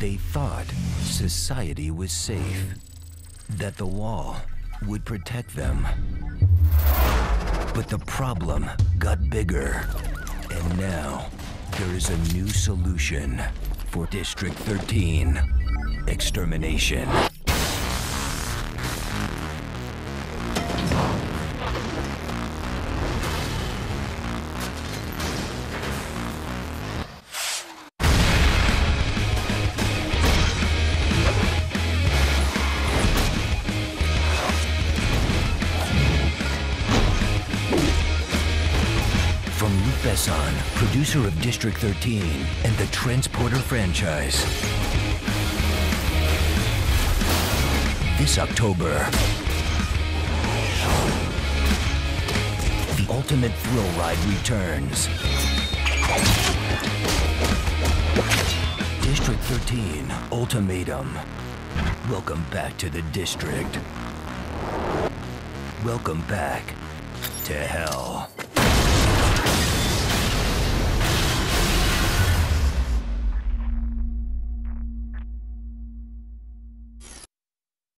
They thought society was safe, that the wall would protect them. But the problem got bigger, and now there is a new solution for District 13: extermination. From Luc Besson, producer of District 13 and the Transporter franchise. This October, the ultimate thrill ride returns. District 13 Ultimatum. Welcome back to the District. Welcome back to hell.